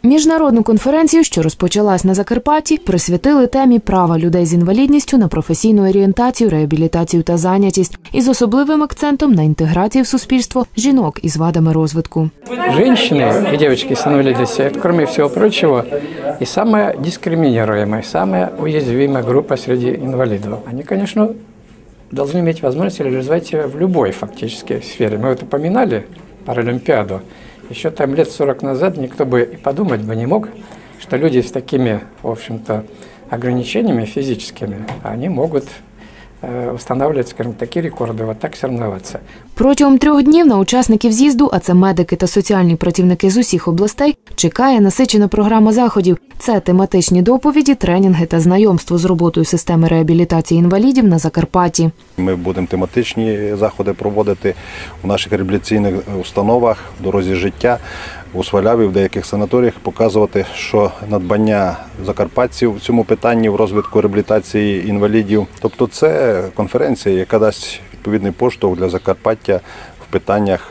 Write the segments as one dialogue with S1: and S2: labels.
S1: Міжнародну конференцію, що розпочалась на Закарпатті, присвятили темі права людей з інвалідністю на професійну орієнтацію, реабілітацію та зайнятість, із особливим акцентом на інтеграцію в суспільство жінок із вадами розвитку.
S2: Женщины и девочки с инвалидностью, кроме всего прочего, и самая дискриминируемая, самая уязвимая группа среди инвалидов. Они, конечно, должны иметь возможность реализовать себя в любой фактически сфере. Мы вот упоминали Паралимпиаду. Еще там лет 40 назад никто бы и подумать бы не мог, что люди с такими, в общем-то, ограничениями физическими, они могут встановлюють, скажімо, такі рекорди, от так соревнуватися.
S1: Протягом 3 днів на учасників з'їзду, а це медики та соціальні працівники з усіх областей, чекає насичена програма заходів. Це тематичні доповіді, тренінги та знайомство з роботою системи реабілітації інвалідів на Закарпатті.
S3: Ми будемо тематичні заходи проводити у наших реабілітаційних установах, в дорозі життя, у Сваляві, в деяких санаторіях, показувати, що надбання закарпатців в цьому питанні в розвитку реабілітації інвалідів. Тобто це конференція, яка дасть відповідний поштовх для Закарпаття в питаннях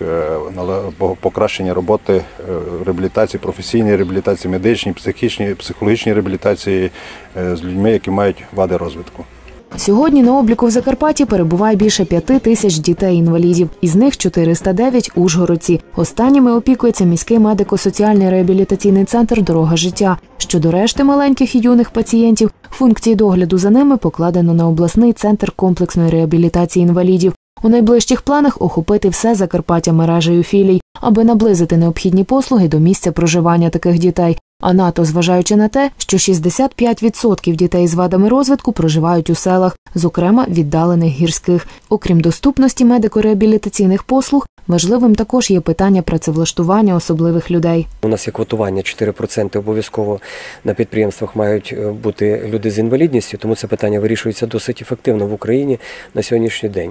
S3: покращення роботи реабілітації, професійної реабілітації, медичній, психологічній реабілітації з людьми, які мають вади розвитку.
S1: Сьогодні на обліку в Закарпатті перебуває більше 5 тисяч дітей-інвалідів. Із них 409 – ужгородці. Останніми опікується міський медико-соціальний реабілітаційний центр «Дорога життя». Щодо решти маленьких і юних пацієнтів, функції догляду за ними покладено на обласний центр комплексної реабілітації інвалідів. У найближчих планах охопити все Закарпаття мережею філій, аби наблизити необхідні послуги до місця проживання таких дітей. А НАТО, зважаючи на те, що 65% дітей з вадами розвитку проживають у селах, зокрема віддалених гірських. Окрім доступності медико-реабілітаційних послуг, важливим також є питання працевлаштування особливих людей.
S4: У нас є квотування 4% обов'язково на підприємствах мають бути люди з інвалідністю, тому це питання вирішується досить ефективно в Україні на сьогоднішній день.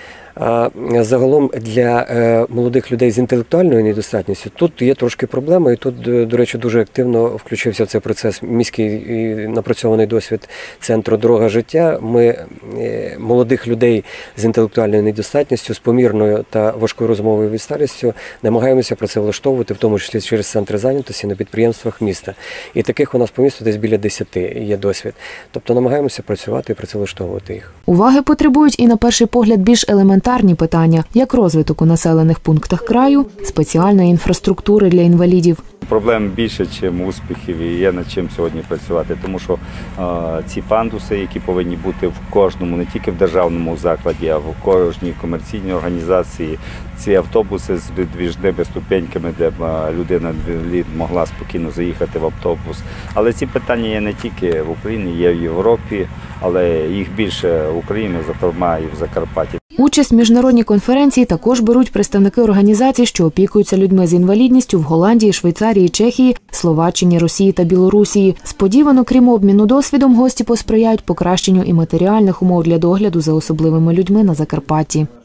S4: А загалом для молодих людей з інтелектуальною недостатністю тут є трошки проблема, і тут, до речі, дуже активно включився в цей процес міський напрацьований досвід центру «Дорога життя». Ми молодих людей з інтелектуальною недостатністю, з помірною та важкою розмовою відсталістю намагаємося працевлаштовувати, в тому числі через центри зайнятості на підприємствах міста. І таких у нас по місту десь біля 10 є досвід. Тобто намагаємося працювати і працевлаштовувати їх.
S1: Уваги потребують і, на перший погляд, більш елементарні питання, як розвиток у населених пунктах краю, спеціальної інфраструктури для інвалідів.
S5: Проблем більше, ніж успіхів, і є над чим сьогодні працювати, тому що ці пандуси, які повинні бути в кожному, не тільки в державному закладі, а в кожній комерційній організації, ці автобуси з відвіжними ступеньками, де людина могла спокійно заїхати в автобус. Але ці питання є не тільки в Україні, є в Європі, але їх більше в Україні, зокрема і в Закарпатті.
S1: Участь в міжнародній конференції також беруть представники організацій, що опікуються людьми з інвалідністю в Голландії, Швейцарії, Чехії, Словаччині, Росії та Білорусії. Сподівано, крім обміну досвідом, гості посприяють покращенню і матеріальних умов для догляду за особливими людьми на Закарпатті.